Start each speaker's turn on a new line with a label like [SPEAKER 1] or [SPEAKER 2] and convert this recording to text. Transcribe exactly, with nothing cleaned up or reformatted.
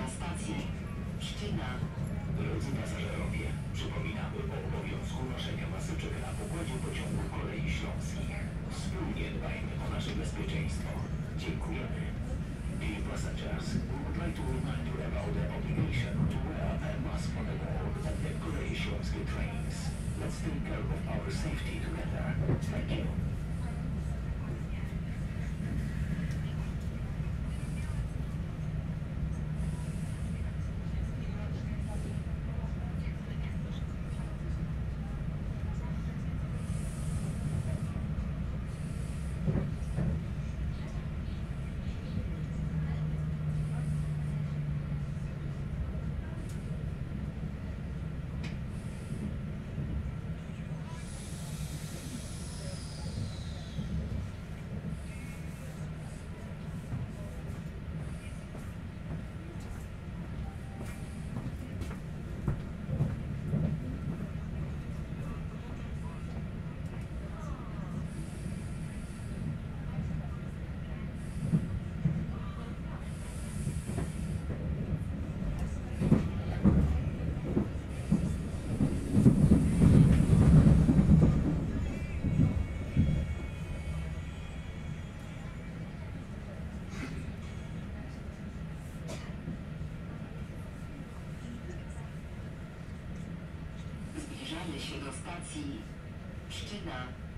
[SPEAKER 1] stacji Pszczyna.
[SPEAKER 2] Drodzy pasażerowie, przypominamy o obowiązku noszenia maseczek na pokładzie pociągów Kolei Śląskich. Wspólnie dbajmy o nasze bezpieczeństwo. Dziękujemy. Dear passengers, we would like to remind you about the obligation to wear a mask on the board at the Kolei Śląskie trains. Let's take care of our safety together. Thank you.
[SPEAKER 1] Zbliżamy się do stacji Pszczyna.